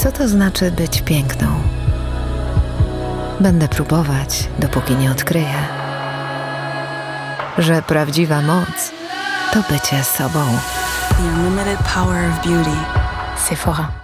Co to znaczy być piękną? Będę próbować, dopóki nie odkryję, że prawdziwa moc to bycie sobą. The unlimited power of beauty. Sephora.